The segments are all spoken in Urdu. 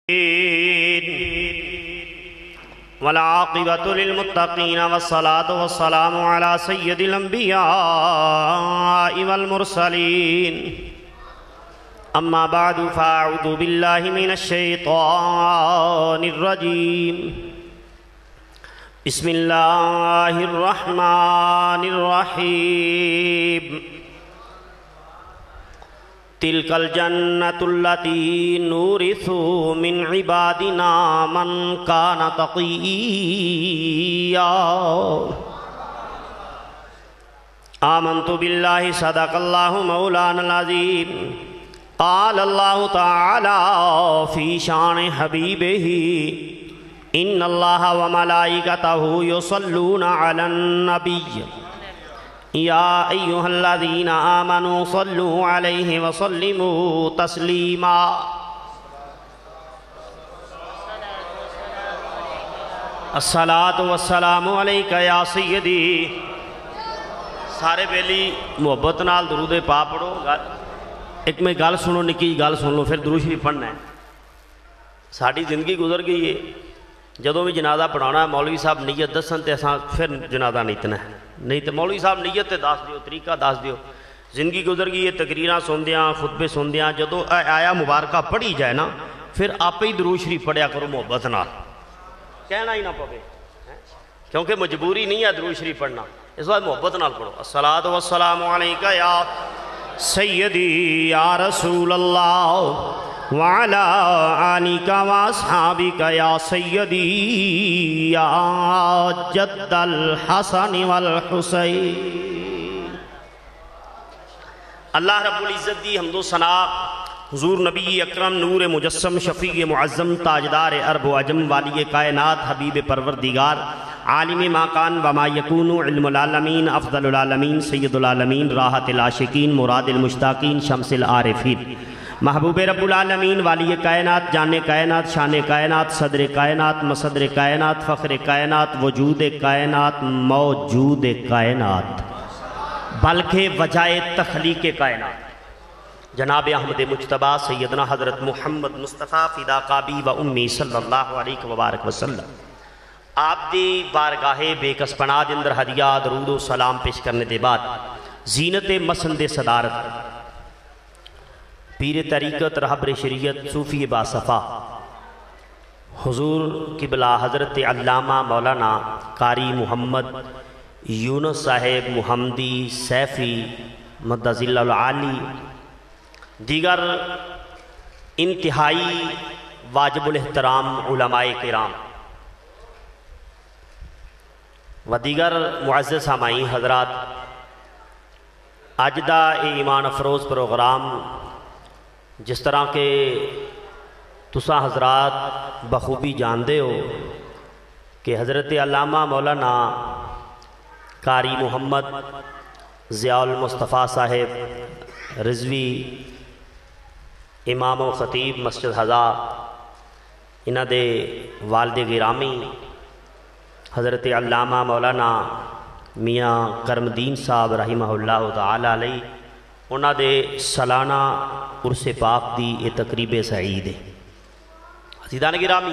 والعاقبة للمتقين والصلاة والسلام على سيد الأنبياء والمرسلين أما بعد فأعوذ بالله من الشيطان الرجيم بسم الله الرحمن الرحيم تلك الجنة التي نورث من عبادنا من كان تقيا آمنت بالله صدق الله مولانا العظيم قال الله تعالى في شان حبيبه إن الله وملائكته يصلون على النبي يا أيها الذين آمنوا صلوا عليه وسلموا تسليما الصلاة والسلام عليك يا سيدي سارے بیلی محبت نال درود پاک پڑھو. ایک میں گل سنو، نکی گل سن لو، پھر درود شریف پڑھنا ہے. ساری زندگی گزر گئی ہے، جدوں بھی جنازہ پڑھانا ہے مولوی صاحب نیت دسن تے اساں پھر جنازہ نیتنا ہے، نہیں تو مولوی صاحب نیت تے دس دیو، طریقہ دس دیو. زندگی گزر گئی ہے، تقریراں سندیاں، خطبے سندیاں، جدوں آیا مبارکہ پڑھی جائے نا پھر آپ ہی درود شریف پڑھیا کرو محبت نال، کہنا ہی نہ پوے، کیونکہ مجبوری نہیں ہے درود شریف پڑھنا، اس وقت محبت نال پڑھو. الصلاۃ والسلام علیکہ یا سیدی یا رسول اللہ وعلا آلِکَ وَأَصْحَابِکَ یا سیدی یا جد الحسن والحسین. اللہ رب العزت دی حمد و ثنا حضور نبی اکرم نور مجسم شفیع معظم تاجدار عرب و عجم والی کائنات حبیب پروردگار عالم ما کان وما یکون علم العالمین افضل العالمین سید العالمین راحت العاشقین مراد المشتاقین شمس العارفین محبوب رب العالمین والی کائنات جان کائنات شان کائنات صدر کائنات مصدر کائنات فخر کائنات وجود کائنات موجود کائنات بلکہ وجہ تخلیق کائنات جناب احمد مجتبیٰ سیدنا حضرت محمد مصطفیٰ فدا قابی و امی صلی اللہ علیہ وبارک وسلم آپ دی بارگاہ بے کس پناہ اندر ہدیہ درود و سلام پیش کرنے دے بعد زینت مسند صدارت پیر طریقت رہبر شریعت صوفی باصفا حضور قبلہ حضرت علامہ مولانا قاری محمد یونس صاحب محمدی سیفی مدظل العالی دیگر انتہائی واجب الاحترام علماء کرام و دیگر معزز سامعین حضرات، اج دا ایمان افروز پروگرام جس طرح کہ تساں حضرات بخوبی جاندے ہو کہ حضرت علامہ مولانا قاری محمد ضیاء المصطفیٰ صاحب رضوی امام و خطیب مسجد حضا انہ دے والد گرامی حضرت علامہ مولانا میاں کرم دین صاحب رحمہ اللہ تعالی علیہ انہ دے سالانہ عرس پاک دی یہ تقریب سعید ہے. عزیزان گرامی،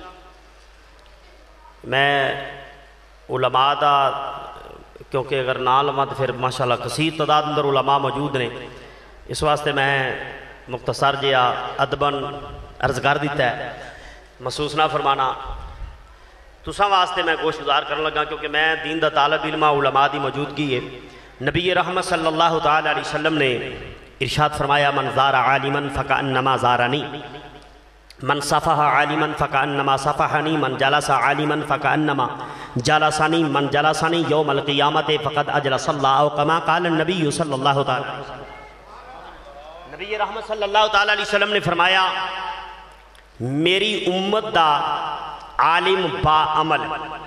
میں علماء دا کیونکہ اگر نہ علماء تو پھر ماشاءاللہ کثیر تعداد اندر علماء موجود نے، اس واسطے میں مختصر جیا ادباً عرض کر دیتا ہے، محسوس نہ فرمانا. تساں واسطے میں گوش گزار کرنے لگا کیونکہ میں دین دا طالب علم علماء دی موجودگی ہے. نبی رحمت صلی اللہ تعالی علیہ وسلم نے ارشاد فرمایا من زار عالما فکأنما زارنی، من صفح عالما فکأنما صفحنی، من جلس عالما فکأنما جلسنی، من جلسنی یوم القیامت فقد اجلس اللہ، او کما قال النبی صلی اللہ تعالی علیہ وسلم. نبی رحمت صلی اللہ تعالی علیہ وسلم نے فرمایا میری امت دا عالم با عمل.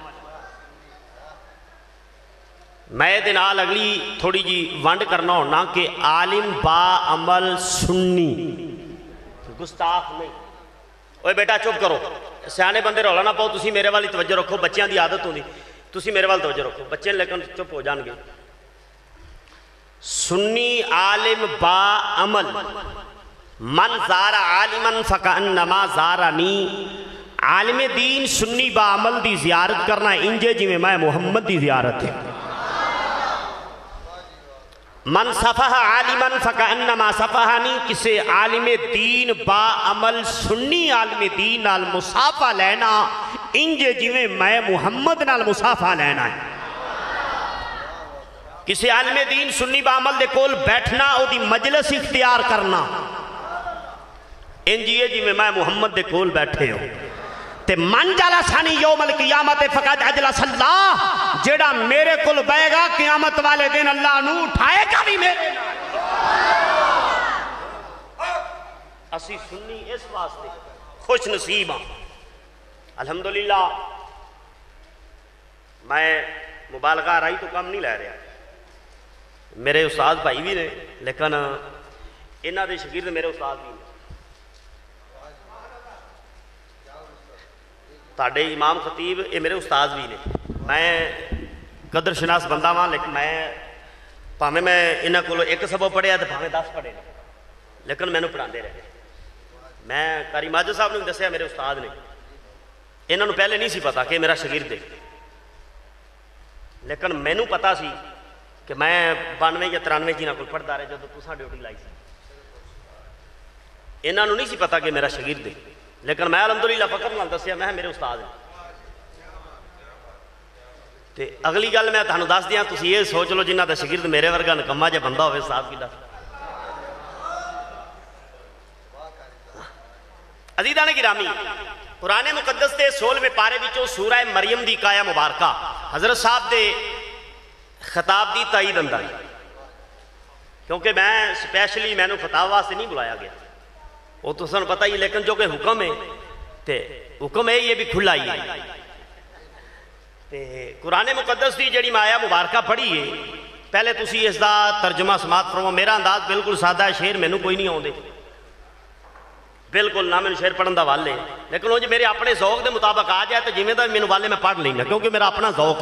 میں دے نال اگلی تھوڑی جی ونڈ کرنا ہونا کہ عالم با عمل سنی گستاخ نہیں. اوے بیٹا چپ کرو، سیانے بندے رولا نہ پاؤ، تسی میرے والی توجہ رکھو، بچیاں دی عادت ہوندی، تسی میرے والی توجہ رکھو، بچے لیکن چپ ہو جان گے. سنی عالم با عمل من زار عالمن فکأنما زارنی، عالم دین سنی با عمل دی زیارت کرنا انجے جی میں محمد دی زیارت ہے۔ من صفح عالمن فکأنما صفحانی، کسے عالم دین با عمل سنی عالم دین نال مصافہ لینا انجے جی میں محمد نال مصافہ لینا ہے۔ کسے عالم دین سنی با عمل دے کول بیٹھنا او دی مجلس اختیار کرنا انجیے جی میں محمد دے کول بیٹھے ہو۔ تے من جلسانی یوم القیامت فقط اجلس اللہ، جیڑا میرے کل بائے گا قیامت والے دن اللہ نو اٹھائے گا بھی میرے اسی سنی اس واسطے خوش نصیب ہاں۔ الحمدللہ میں مبالغہ رائی تو کم نہیں لے رہا، میرے استاد بھائی بھی نے لیکن انہاں دے شاگرد میرے استاد بھی نے۔ تاڑے امام خطیب یہ میرے استاد بھی نے، میں قدر شناس بندہ ہاں، لیکن پاویں میں انہاں کولوں ایک سبق پڑھیا تو پاویں 10 پڑھے، لیکن مینوں پڑھاندے رہے۔ میں قاری ماجد صاحب نے دسیا میرے استاد نے، انہاں نوں پہلے نہیں سی پتا کہ میرا شاگرد ہے، لیکن مینوں پتا سی کہ میں 92 یا 93 جنہاں کول پڑھدا رہے جدوں تساں ڈیوٹی لائی سی۔ انہاں نوں نہیں سی پتا کہ میرا شاگرد ہے، لیکن میں الحمدللہ فخر نال دسیا میں میرے استاد ہیں۔ تے اگلی گل میں تانوں دس دیاں، تسی یہ سوچ لو جنہاں دا شاگرد میرے ورگا نکما جے بندہ ہوئے صاحب کی دس۔ عزیزان گرامی، قرآن مقدس دے 16ویں پارے وچوں سورہ مریم دی کایا مبارکہ حضرت صاحب دے خطاب دی تائید اندر، کیونکہ میں سپیشلی میں نے فتاوہ سے نہیں بلایا گیا، وہ تو سن پتہ ہی، لیکن جو کہ حکم ہے تے حکم ہے یہ بھی کھلا ہی ہے۔ تے قرآن مقدس دی جڑی میں آیا مبارکہ پڑھی ہے، پہلے تسی اس دا ترجمہ سماعت فرماؤ۔ میرا انداز بالکل سادہ ہے، شعر مینوں کوئی نہیں آوندے، بالکل نہ مینوں شعر پڑھن دا والے، لیکن وہ جو میرے اپنے ذوق دے مطابق آ جائے تو جویں دا مینوں والے میں پڑھ لینا، کیونکہ میرا اپنا ذوق ہے۔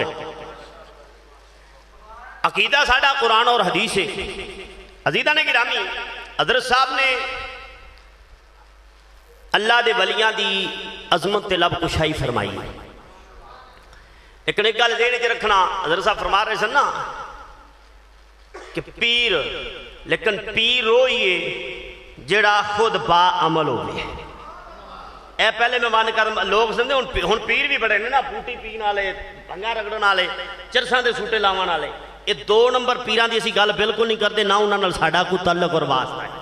عقیدہ ساڈا قرآن اور حدیث ہے۔ عزیزان گرامی، حضرت صاحب نے اللہ دے ولیاں دی عظمت تے لب کشائی فرمائی۔ ایک گل ذہن وچ رکھنا، حضرت صاحب فرما رہے سن نا کہ پیر، لیکن پیر وہی ہے جڑا خود با عمل ہوئے۔ اے پہلے میں مان کر لوگ سمجھے ہن پیر بھی بڑے نے نا، بوٹی پین والے، بھنگا رگڑن والے، چرساں دے سوٹے لاون والے، یہ 2 نمبر پیراں دی اسی گل بالکل نہیں کرتے، نہ انہاں نال ساڈا کوئی تعلق اور واسطہ ہے۔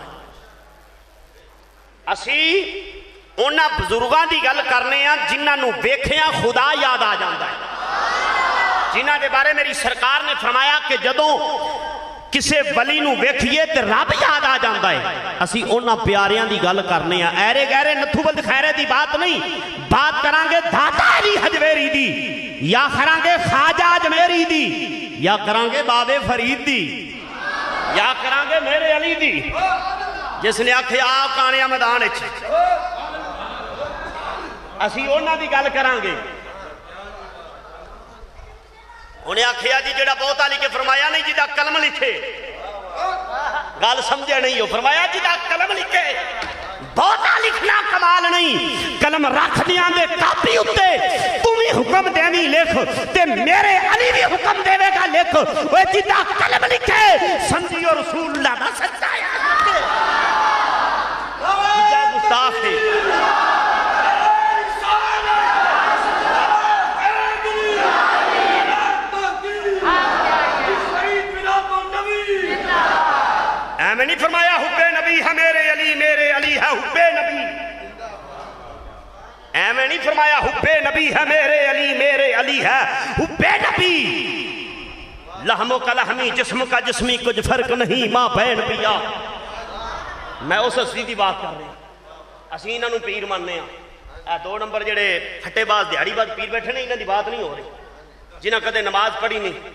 اسی انہاں بزرگاں دی گل کرنے ہیں جنہاں نو ویکھیاں خدا یاد آ جاندا ہے، جنہاں دے بارے میری سرکار نے فرمایا کہ جدوں کسے ولی نو ویکھیے تے رب یاد آ جاندا ہے۔ اسی انہاں پیاریاں دی گل کرنے ہیں، ایرے گہرے نتھو بلد خیرے دی بات نہیں، بات کرانگے داتا علی حجویری دی، یا کرانگے خواجہ اجمیری دی، یا کرانگے بابے فرید دی، یا کرانگے میرے علی دی، جس نے آکھے آپ کانیاں میدان اچھ اسی انہاں دی گل کرانگے۔ انہیں آکھیا جی جڑا بہت علی کے فرمایا نہیں جدہ کلم لکھے، گل سمجھے نہیں ہو، فرمایا جدہ کلم لکھے بہت لکھنا کمال نہیں، کلم رکھ دیاں دے کاپی اتے تمہیں حکم دینی لکھ تے میرے علی بھی حکم دے گا لکھ، وہ جدہ کلم لکھے سمجھیو رسول اللہ دا سچا ہے، جدہ گستاخ ہے۔ میں نہیں فرمایا حب نبی ہے میرے علی ہے حب نبی، میں نہیں فرمایا حب نبی ہے میرے علی ہے حب نبی، لحموں کا لحمی جسم کا جسمی کچھ فرق نہیں ماں بین پیا۔ میں اس سیدھی بات کر رہے ہیں، اسی انہوں پیر ماننے ہیں، 2 نمبر جڑے ہٹے باز دیہڑی باز پیر بیٹھے نہیں، انہوں دی بات نہیں ہو رہی، جنہاں کدے نماز پڑھی نہیں،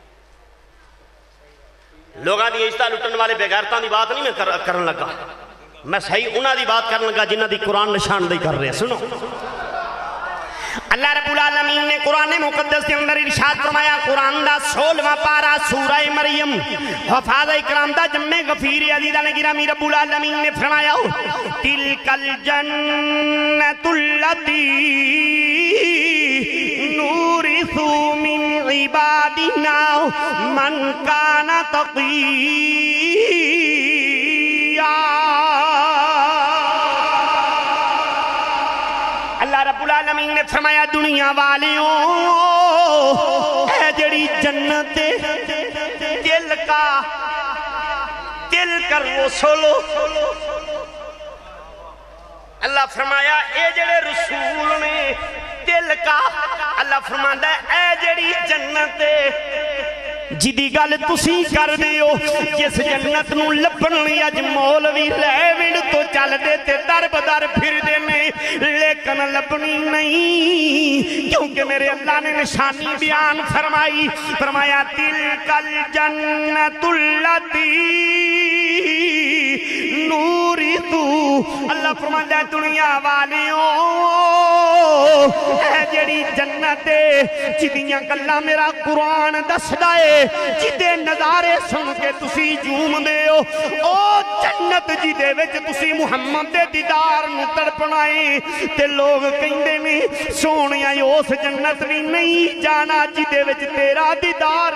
لوگاں دی عزت لٹن والے بےغیرتاں دی بات نہیں میں کرن لگا، میں صحیح انہاں دی بات کرن لگا جنہاں دی قرآن نشان دی کر رہے ہیں۔ سنو اللہ رب العالمین نے قرآن مقدس کے اندر ارشاد فرمایا، قرآن دا 16واں پارہ سورہ مریم حفاظ اکرام دا جمع غفیر عزیزان گرامی رب العالمین نے فرمایا، تِلْكَ الْجَنَّةُ الَّتِي نُورِثُ مِنْ عِبَادِنَا مَنْ كَانَ تَقِيًّا۔ اللہ رب العالمین نے فرمایا، دنیا والیوں اے جڑی جنت دل کر وہ سولو، اللہ فرمایا اے جڑے رسول نے دل کا، اللہ فرماتا ہے اے جڑی جنت جدی گل تسی کر دیو، جس جنت نو لبن اج مولوی لے ونڈ تو چل دے تے در بدر پھر دینے، لیکن لبنی نہیں، کیونکہ میرے اللہ نے نشانی بیان فرمائی، فرمایا تِلْكَ الْجَنَّةُ الَّتِي نُورِثُ، اللہ فرماتا ہے دنیا والیوں اے جڑی جنت جدیاں گلاں میرا قرآن دس دائے، جدے نظارے سن کے تسی جوم دے ہو، او جنت جدے وچ تسی محمد دے دیدار نو تڑپنائے، تے لوگ کہندے نے سونیاں اس جنت بھی نہیں جانا جدے وچ تیرا دیدار،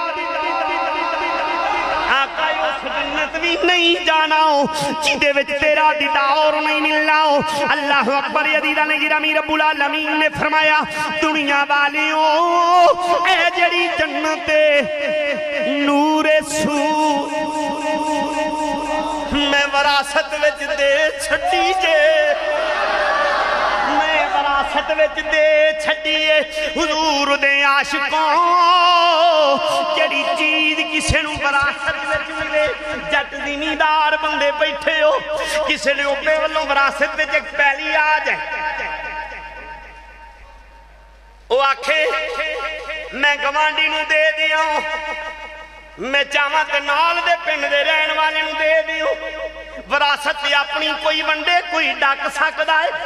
آقا اس جنت بھی نہیں جانا جدے وچ تیرا دیدار نہیں ملنا۔ اللہ اکبر عزیزان گرامی رب العالمین نے فرمایا، دنیا والیوں اے جڑی جنت نور سو میں وراثت وچ دے چھٹی جے، میں وراثت وچ دے چھٹیے حضور دے عاشقوں، جڑی چیز کسے نو وراثت وچ ملے، جٹ زمیندار بندے بیٹھے ہو، کسے نے اوپے والوں وراثت وچ ایک پہلی آ جائے، وہ آکھے میں گوانڈی نو دے دیا ہوں، میں چاہاں تے نال دے پنڈ دے رہن والے نو دے دیو، وراثت اپنی کوئی ونڈے کوئی ڈاک سکدا ہے۔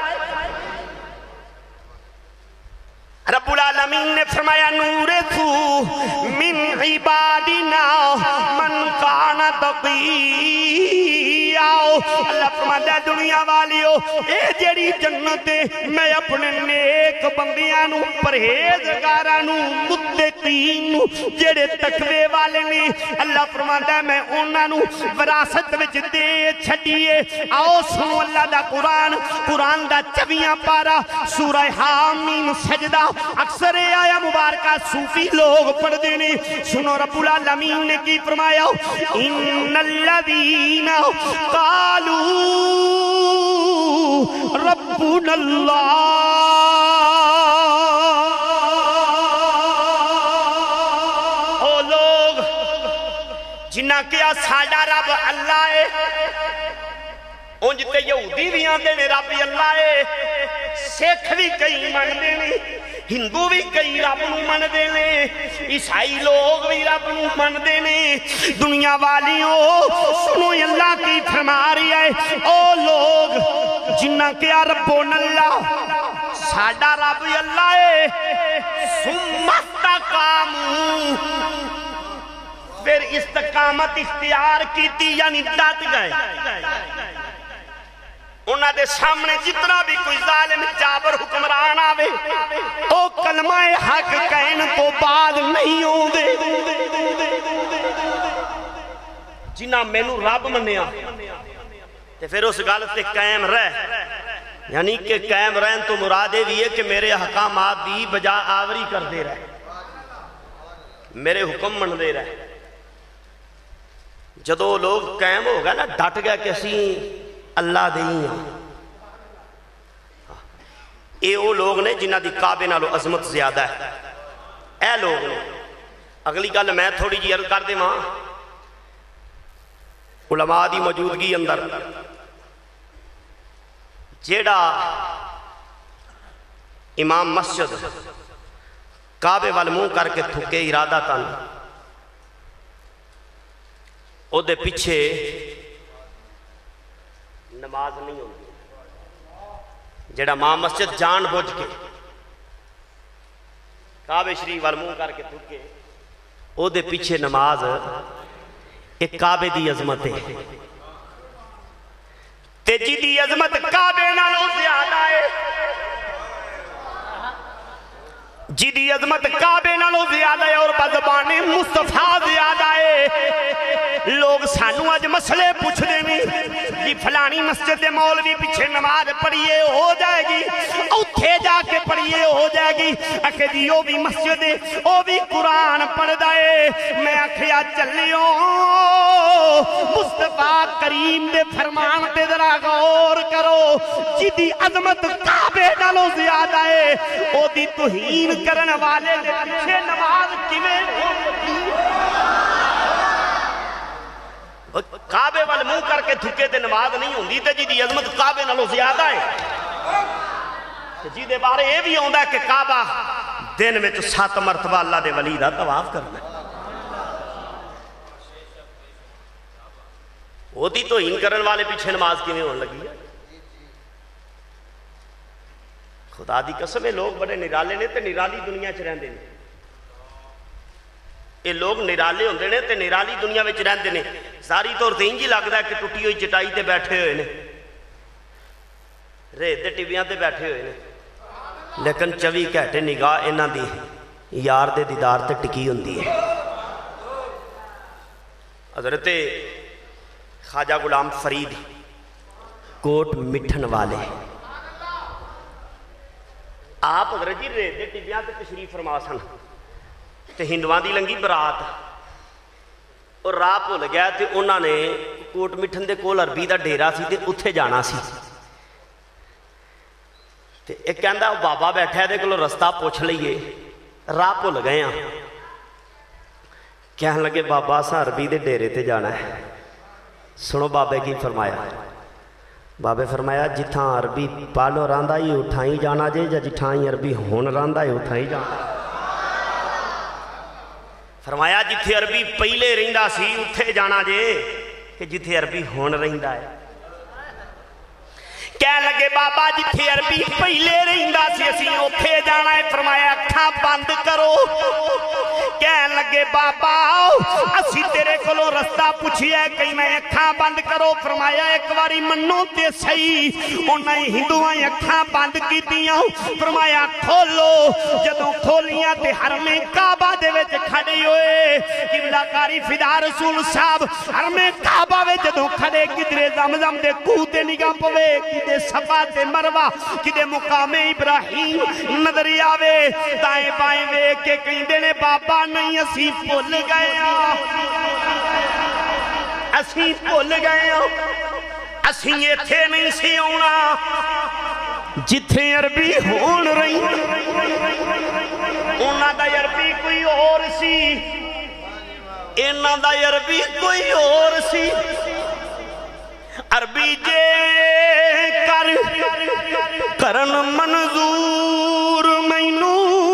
رب العالمین نے فرمایا، نورثو من عبادنا من کان تقیّا، اللہ فرماتا ہے دنیا والیو اے جڑی جنت میں اپنے نیک بندیاں نو پرہیزگاراں نو متقین نو جڑے تقوی والے نے، اللہ فرماتا ہے میں انہاں نو وراثت وچ دے چھڈیے۔ آؤ سنو اللہ دا قرآن دا 24واں پارہ سورہ حامیم سجدہ، اکثر آیا مبارکہ صوفی لوگ پڑھ دینے، سنو رب العالمین نے کی فرمایا، ان الذین قالوا ربنا اللہ، او لوگ جنہ کیا ساڈا رب اللہ ہے، انجتے یہودی بھی آندے نے رب اللہ ہے، سکھ بھی کئی من دینے، ہندو بھی کئی رب نو من دینے، عیسائی لوگ بھی رب نو من دینے۔ دنیا والیوں سنو اللہ کی فرما رہی ہے، او لوگ جنہ کیا ربون اللہ ساڈا رب اللہ ہے، ثم استقاموا، پھر استقامت اختیار کیتی یعنی ڈٹ گئے، انہاں دے سامنے جتنا بھی کوئی ظالم جابر حکمران آوے او کلمہ حق کہن تو بعد نہیں ہوں دے، جنہاں میں نو رب منیا تے پھر اس غلط تے قائم رہ، یعنی کہ قائم رہن تو مرادے بھی ہے کہ میرے حکامات دی بجا آوری کر دے رہے، میرے حکم من دے رہے۔ جدو لوگ قائم ہو گا نا ڈٹ گیا کہ اسی اللہ دیں، اے او لوگ نے جنہ دی کعبے نالو عظمت زیادہ ہے، اے لوگ نے۔ اگلی گل میں تھوڑی جی عرض کر دے ماں، علماء دی موجودگی اندر جیڑا امام مسجد کعبے وال منہ کر کے تھکے ارادہ تن، او دے پیچھے نماز نہیں ہوتی، جیڑا ماں مسجد جان بوجھ کے کعبے شریف وال منہ کر کے تھکے او دے پیچھے نماز ایک کعبے دی عظمت ہے تے جی دی عظمت کعبے نالوں زیادہ ہے جی دی عظمت کعبے نالوں زیادہ ہے اور بزبان مصطفیٰ زیادہ ہے لوگ سانو آج مسئلے پوچھ دینے جی فلانی مسجد مولوی پیچھے نماز پڑھئے ہو جائے گی اتھے جا کے پڑھئے ہو جائے گی اکھے دی او بھی مسجد او بھی قرآن پڑھ دائے میں اکھیا چلیوں مصطفیٰ کریم دے فرمان تے ذرا غور کرو جی دی عظمت کعبے نالوں زیادہ ہے او دی توہین کرن والے دے پیچھے نماز کیویں کعبے وال منہ کر کے تھکے تے نماز نہیں ہوندی تے جی دی عظمت کعبے نالوں زیادہ ہے جی دے بارے یہ بھی ہوندا ہے کہ کعبہ دن میں 7 مرتبہ اللہ دے ولی دا طواف کرنا ہے ہوتی تو ہین کرن والے پیچھے نماز کیویں ہون لگی ہے خدا دی قسم ہے لوگ بڑے نرالے نے تے نرالی دنیا چ رہندے نے یہ لوگ نرالے ہوندے نے تے نرالی دنیا وچ رہندے نے ساری طور تے انج لگدا ہے کہ ٹوٹی ہوئی چٹائی تے بیٹھے ہوئے نے ریت تے ٹیویاں تے بیٹھے ہوئے نے لیکن 24 گھنٹے نگاہ انہاں دی یار دے دیدار تے ٹکی ہوندی ہے حضرت خواجہ غلام فرید کوٹ مٹھن والے آپ حضرت جی ریت دے ٹیویاں تے تشریف فرما سن تے ہندوان دی لنگی برات اور راہ بھول گیا تے انہاں نے کوٹ مٹھن دے کول عربی دا ڈیرا سی تے اتھے جانا سی تے ایک کہندا بابا بیٹھا ہے دے کولو رستہ پوچھ لئیے راہ بھول گئے ہیں کہنے لگے بابا سا عربی دے ڈیرے تے جانا ہے سنو بابے کی فرمایا بابے فرمایا جتھاں عربی پالو راندہ ہی اٹھائیں جانا جے یا جتھاں عربی ہون راندہ ہی اٹھائیں جانا فرمایا جتھے عربی پہلے رہندہ سی اتھے جانا جے کہ جتھے عربی ہون رہندہ ہے کہہ لگے بابا جتھے عربی پہلے رہندہ سی اسی اتھے جانا ہے فرمایا اکھاں بند کرو کہنے لگے بابا اسی تیرے کلو رستہ پوچھی ہے کہیں میں اکھاں بند کرو فرمایا ایک واری منو تے صحیح انہیں ہندوائیں اکھاں بند کی دیاں فرمایا کھولو جدوں کھولیاں تے حرم کعبہ دے وچ کھڑے ہوئے قبلہ کاری فدا رسول صاحب حرم کعبہ وچ جدوں کھڑے کدرے زمزم دے کوہ تے نگاہ پوے کدے صفا تے مروہ کدے مقام ابراہیم نظری آوے دائیں بائیں وے کے کہیں دینے بابا نہیں اسی بھول گئے اسی بھول گئے اسی ایتھے نہیں سی ہونا جتھے عربی ہون رہی انہاں دا عربی کوئی اور سی انہاں دا عربی کوئی اور سی عربی جے کرن منظور مینو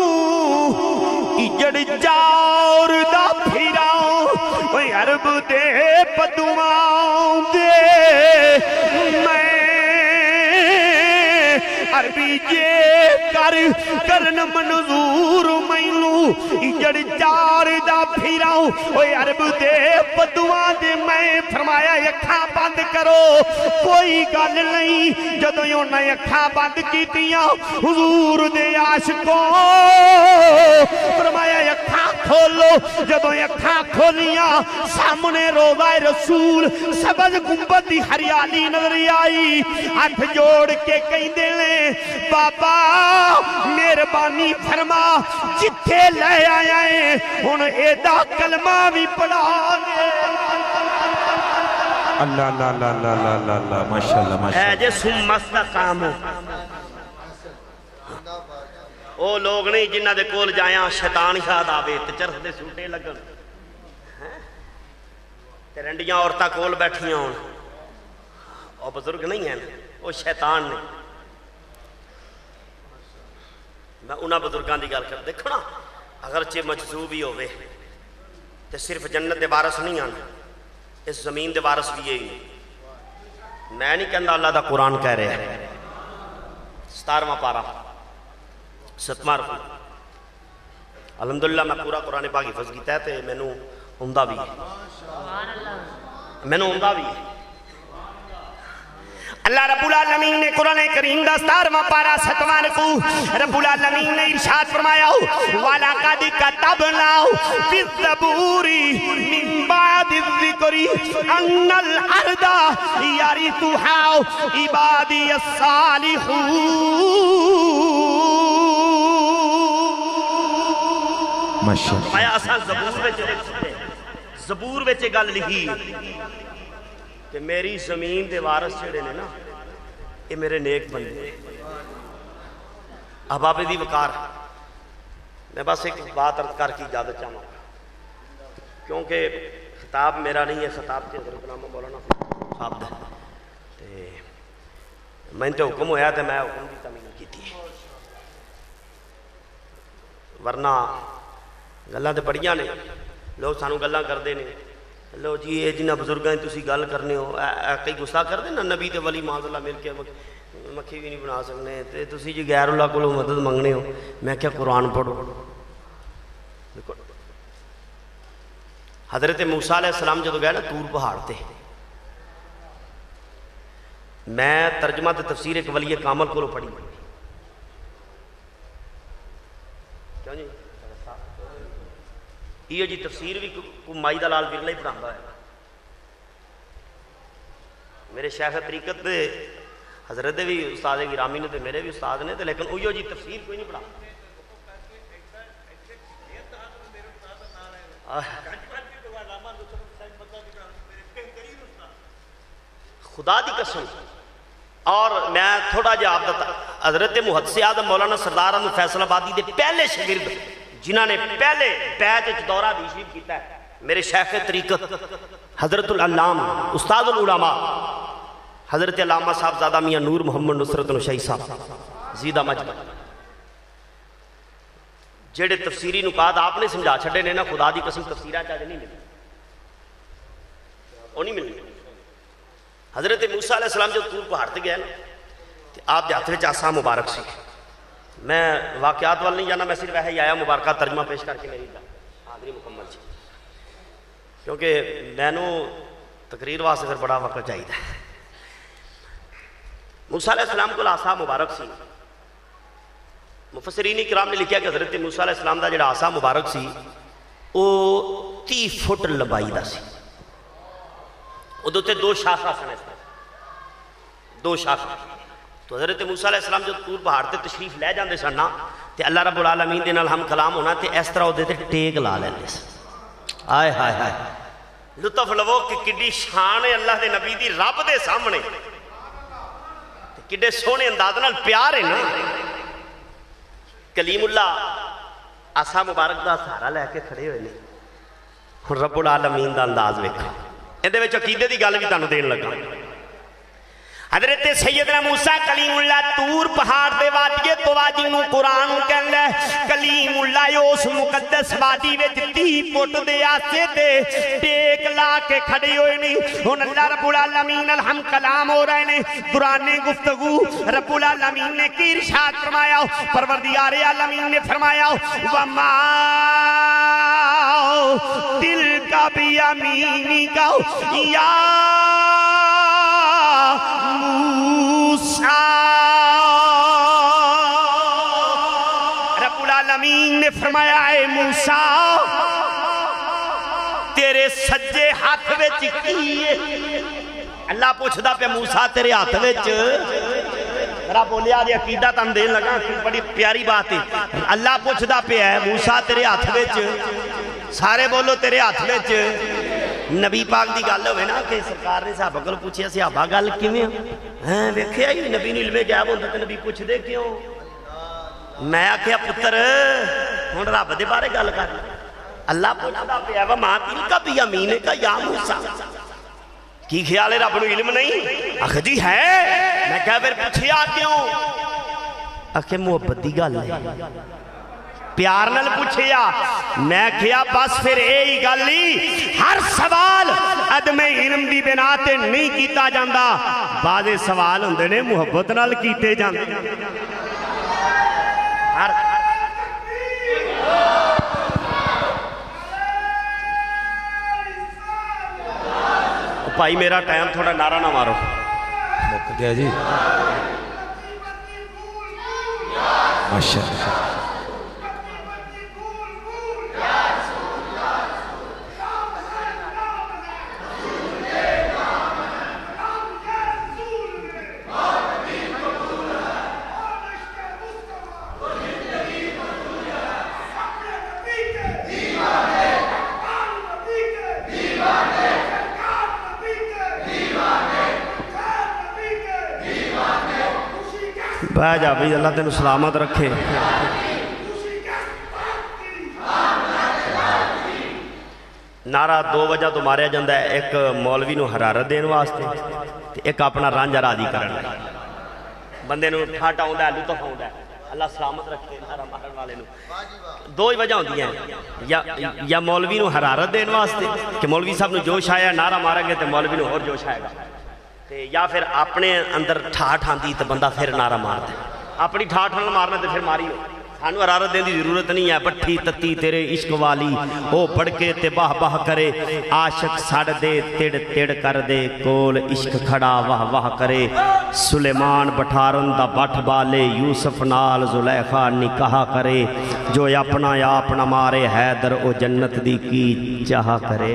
اجڑ جاور دا پھراؤں وہی عرب دے بدواؤں دے میں عربی جے کرن منظور مینو اجڑ جاور دا پھراؤں وہی عرب دے بدواؤں دے میں فرمایا اکھاں بند کرو کوئی گل نہیں جدوں انہیں اکھاں بند کیتیاں حضور دے عاشقوں فرمایا اکھاں کھولو جدوں اکھاں کھولیاں سامنے روضہ رسول سبز گنبد دی ہریالی نظر آئی ہاتھ جوڑ کے کہیں دینے بابا مہربانی فرما جتھے لے آئے ہن ایدہ کلمہ بھی پڑھا گے اللہ اللہ اللہ اللہ اللہ ماشاءاللہ ماشاءاللہ ہے جے سمستا کام ہو او لوگ نہیں جنہ دے کول جائیاں شیطان شاد آوے تے چرخ دے سوٹے لگن تے رنڈیاں عورتاں کول بیٹھیاں ہون او بزرگ نہیں ہیں او شیطان نے میں انہاں بزرگاں دی گل کر دیکھنا اگرچہ مجذوب ہی ہوئے تے صرف جنت دے وارث نہیں آنے اس زمین دے وارث بھی یہی میں نہیں کہندہ اللہ دا قرآن کہہ رہے ہیں 17واں پارہ 7واں رکوع الحمدللہ میں پورا قرآن پاک حفظ کیتا ہے تے مینوں ہوندا بھی اللہ رب العالمین نے قرآن کریم دا 17واں پارہ 7واں رکوع رب العالمین نے ارشاد فرمایا وَلَقَدْ كَتَبْنَا فِي الزَّبُورِ مِن بَعْدِ الذِّكْرِ أَنَّ الْأَرْضَ يَرِثُهَا عِبَادِيَ الصَّالِحُونَ ماشاءاللہ اساں زبور وچ گل لکھی کہ میری زمین دے وارث جڑے نے نا یہ میرے نیک بندے احباب دی وقار میں بس ایک بات عرض کر کی اجازت چاہوں کیونکہ خطاب میرا نہیں ہے خطاب سے حضرت علامہ مولانا صاحب دا میں تے حکم ہویا تے میں حکم کی تعمیل کی تھی ورنہ گلاں تے بڑیاں نے لوگ سانو گلاں کردے نے لو جی یہ جنہ بزرگاں تسی گل کرنے ہو کئی غصہ کر دے نا نبی تے ولی معاذ اللہ مل کے مکھی بھی نہیں بنا سکنے تے تسی جی غیر اللہ کو مدد منگنے ہو میں کیا قرآن پڑھو حضرت موسیٰ علیہ السلام جدو گئے نا تور پہاڑ تے میں ترجمہ تے تفسیر ایک ولی کامل کو پڑھی کیوں جی یہ جی تفسیر بھی مائی دلال برلا ہی پڑھاتا ہے میرے شیخ طریقت دے حضرت بھی استاد گرامی نے میرے بھی استاد نے لیکن وہی جی تفسیر کوئی نہیں پڑھا خدا دی قسم اور میں تھوڑا جا آپ حضرت محدث اعظم مولانا سردار احمد فیصل آبادی دے پہلے شاگرد جنہوں نے پہلے بیعت دورہ بھی شریف کیتا ہے میرے شیخ طریقت حضرت العلام استاد العلماء حضرت علامہ صاحب زادہ میاں نور محمد نصرت نشائی صاحب زیدہ مجد جیڑے تفسیری نکات آپ نے سمجھا چھڑے نے نا خدا دی قسم تفسیرہ چاہتے نہیں ملے وہ نہیں ملے حضرت موسیٰ علیہ السلام جب تور پہاڑ تے گئے نا آپ جاتے ہوئے آسا مبارک سی میں واقعات وال نہیں جانا میں صرف ہے آیا مبارکہ ترجمہ پیش کر کے میری حاضری مکمل چی کیونکہ میں نو تقریر واسطے پھر بڑا وقت چاہیے موسیٰ علیہ السلام کو آسا مبارک سی مفسرین کرام نے لکھیا کہ حضرت موسیٰ علیہ السلام دا جڑا آسا مبارک سی وہ 30 فٹ لمبائی دا سی وہ دوتے 2 شاخہ سنے دو شاخہ تو حضرت موسیٰ علیہ السلام جو تور پہاڑ تے تشریف لے جاندے سن نا تے اللہ رب العالمین دے نال ہم کلام ہونا تے اس طرح دے تے ٹیک لا لیندے سن آئے ہائے ہائے لطف لو کہ کڈی شان ہے اللہ دے نبی دی رب دے سامنے کڈے سونے انداز نال پیار ہے نا کلیم اللہ آسا مبارک دا سہارا لے کے کھڑے ہوئے نہیں رب العالمین دا انداز ویکھو اندے وچ عقیدے دی گل بھی تانوں دین لگا حضرت سیدنا موسیٰ کلیم اللہ تور پہاڑ دے وادی تو وادی نو قرآن کہندہ ہے کلیم اللہ اس مقدس وادی وچ 30 فٹ دے آسے تے ٹیک لا کے کھڑے ہوئے نہیں ہن اللہ رب العالمین الحم کلام ہو رہے نے دوران گفتگو رب العالمین نے کی ارشاد فرمایا پروردگار عالمین نے فرمایا وما تلک بیمینک یا موسیٰ رب العالمین نے فرمایا اے موسیٰ تیرے سجے ہاتھ وچ کیے اللہ پوچھدا پہ موسیٰ تیرے ہاتھ وچ میرا بولیا دی عقیدہ تم دین لگا بڑی پیاری بات ہے اللہ پوچھدا پہ ہے موسیٰ تیرے ہاتھ وچ سارے بولو تیرے ہاتھ وچ نبی پاک دی گل ہوئے نا کہ سرکار نے صحابہ کو پوچھیا صحابہ گل کیویں ہیں ویکھیا ہی نبی نے علم غیب ہوندا تے نبی پوچھ دے کیوں میں آکھیا پتر ہن رب دے بارے گل کر اللہ پوچھدا پیا وا ماں تلک بیمینک یا موسیٰ کی خیال ہے رب نو علم نہیں آخ جی ہے میں کہا پھر پوچھیا کیوں آکھے محبت دی گل ہے پیار نل پوچھیا میں کیا بس پھر ایہی گلی ہر سوال عدم علم دی بنا تے نہیں کیتا جاندہ بعض سوال ہوندے نے محبت نال کیتے جاندے بھائی میرا ٹائم تھوڑا نعرہ نہ مارو مک گیا جی ماشاءاللہ بہ جا بھائی اللہ تینوں سلامت رکھے نعرہ دو وجہ تو ماریا جاندہ ہے ایک مولوی نو حرارت دین واسطے ایک اپنا رانجہ راضی کرنا بندے نو ٹھاٹا ہوندہ ہے لطف ہوندہ ہے اللہ سلامت رکھے نعرہ مارن والے نو دو ہی وجہ ہوندی ہیں یا مولوی نو حرارت دین واسطے کہ مولوی صاحب نو جوش آیا نعرہ ماریں گے تو مولوی نو اور جوش آئے گا یا پھر اپنے اندر ٹھاٹھ آندی تو بندہ پھر نعرہ مارتا ہے اپنی ٹھاٹھ نہ مارنا تو پھر ماری ہو سانو حرارت دین دی ضرورت نہیں ہے بٹھی تتی تیرے عشق والی او پڑھ کے تے باہ باہ کرے عاشق سڑ دے تڑ تڑ کر دے کول عشق کھڑا واہ واہ کرے سلیمان بٹھارن دا بٹھ بالے یوسف نال زلیخا نکاح کرے جو اپنا یا اپنا مارے حیدر او جنت دی کی چاہ کرے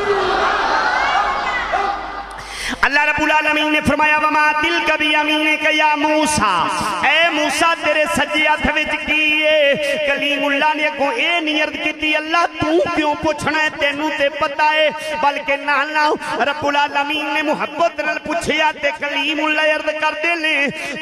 اللہ رب العالمین نے فرمایا وَمَا تِلْكَ بِيَمِينِكَ يَا موسیٰ اے موسیٰ تیرے سجے ہاتھ وچ کیے کلیم اللہ نے کو اے نیرد کیتی اللہ تو کیوں پوچھنا ہے تینوں تے پتہ ہے بلکہ نہ رب العالمین نے محبت نال پوچھیا تے کلیم اللہ عرض کر دے لے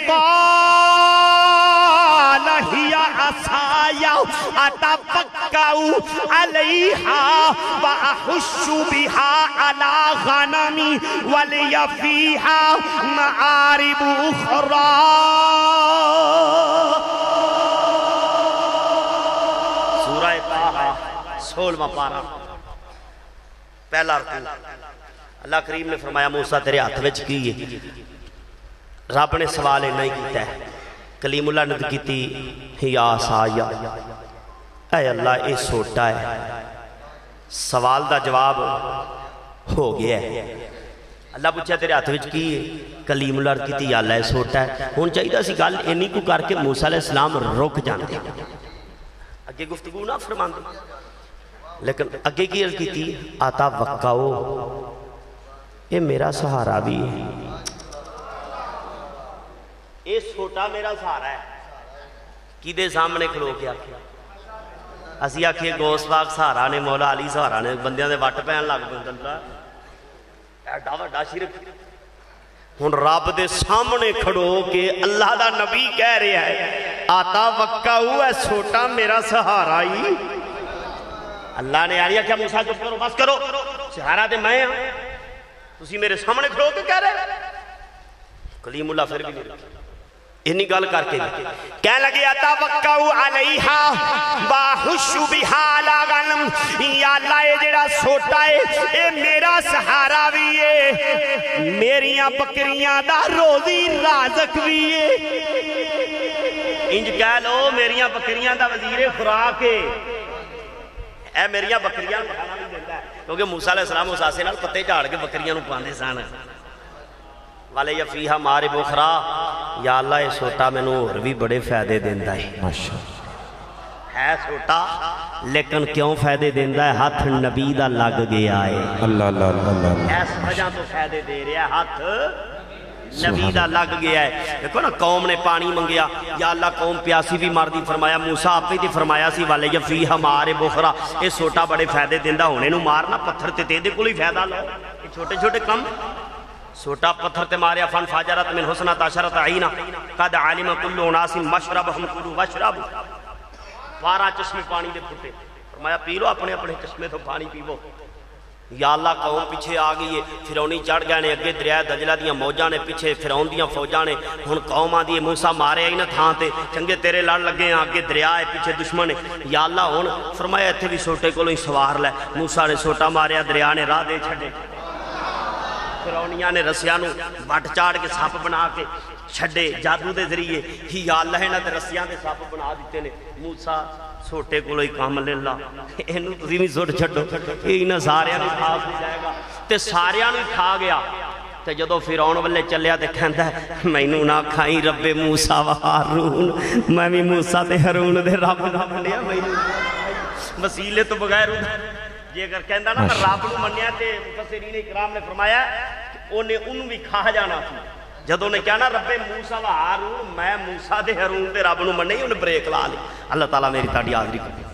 قال ہی عصایا اتوکاؤ علیہا واحش بها علی غنمی ولی فیہا معارب اخرى سورہ طٰہٰ 16واں پارہ پہلا رکوع اللہ کریم نے فرمایا موسیٰ تیرے ہاتھ وچ کی رب نے سوال نہیں کیتا ہے کلیم اللہ نے کیتی یا عصایا اے اللہ اے سوٹا ہے سوال دا جواب ہو گیا ہے اللہ پوچھا تیرے ہاتھ وچ کی کلیم اللہ کیتی یا اللہ سوٹا ہے ہون چاہیے سی گل اینی کو کر کے موسیٰ علیہ السلام رک جاندے اگے گفتگو نہ فرمان دے لیکن اگے کی عرض کیتی آتا وقعو یہ میرا سہارا بھی ہے یہ سوٹا میرا سہارا ہے کی دے سامنے کھلو کے آکھیا اسی آکھیے گوس پاک سہارا نے مولا علی سہارا نے بندیاں دے وٹ پہن لگ پہ ایڈا وڈا شرک ہن رب دے سامنے کھڑو کہ اللہ دا نبی کہہ رہے ہے آتا وقع ہوا ہے سوٹا میرا سہارا ہی اللہ نے آریا کیا موسیٰ چپ کرو بس کرو سہارا دے میں ہاں تسی میرے سامنے کھڑو کے کہہ رہے کلیم اللہ پھر بھی نہیں رکھی انہی گل کر کے کہہ لگے اتوکاؤ علیہا واحش بہا علی غنم یا اللہ اے جڑا سوٹا ہے اے میرا سہارا بھی ہے میریاں بکریاں دا روزی رازق بھی ہے انج کہہ لو میریاں بکریاں دا وزیر خوراک ہے اے میریاں بکریاں کھانا بھی دیتا ہے کیونکہ موسیٰ علیہ السلام اس آسے نال پتے جھاڑ کے بکریاں نو پاندے سان والے یا فیہا معارب اخرى یا اللہ یہ سوٹا میں نو اور بھی بڑے فائدے دیندہ ہے ہے سوٹا لیکن کیوں فائدے دیندہ ہے ہاتھ نبی دا لگ گیا ہے اللہ اللہ اللہ ایس وجہ تو فائدے دے رہے ہیں ہاتھ نبی دا لگ گیا ہے دیکھو نا قوم نے پانی منگیا یا اللہ قوم پیاسی بھی مار دی فرمایا موسیٰ آپ ہی فرمایا سی والے یا فیہا معارب اخرى یہ سوٹا بڑے فائدے دیندہ ہونے نو مارنا پتھر تے دے کو ہی فائدہ لو یہ چھوٹے چھوٹے کم سوٹا پتھر تے ماریا فن فاجرت من حسنت عشرت عینا قد علم کل اناس مشربہم کلوا واشربوا 12 چشمے پانی دے پھٹے فرمایا پی لو اپنے اپنے چشمے تو پانی پیو یا اللہ قوم پیچھے آ گئی ہے فرعونی چڑھ گئے نے اگے دریائے دجلہ دیاں موجاں نے پیچھے فرعون دیاں فوجاں نے ہن قوم آ دی موسیٰ مارے ہی نہ تھاں تے چنگے تیرے لڑ لگے ہیں آگے دریائے پیچھے دشمن ہے یا اللہ ہن فرمایا ایتھے بھی سوٹے کو ہی سوار لے موسیٰ نے سوٹا ماریا دریا نے راہ دے چھڑے فرعونیاں نے رسیاں نو بٹ چاڑ کے ساپ بنا کے چھڑے جادو دے ذریعے ہی یا اللہ نے رسیاں دے ساپ بنا دیتے نے موسیٰ سوٹے کو لئی کام لے اللہ اینو تسی نہیں سوٹ چھڑو یہ انہاں سارے نے خاص ہو جائے گا تے ساریاں نوں کھا گیا تے جدو فرعون والے چلیا تے کہندا ہے مینوں نہ کھائی رب موسیٰ و ہارون میں بھی موسیٰ تے ہارون دے رب نہ منیا مینوں وسیلے تو بغیر جے اگر کہندا نا رب نوں منیا تے مفسرین اکرام نے فرمایا اونے انہوں بھی کھا جانا سی جدو نے کہنا رب موسیٰ و ہارون میں موسیٰ دے ہارون دے رب نوں منیا انہیں بریک لا لی اللہ تعالیٰ میری تاڑی حاضری کرے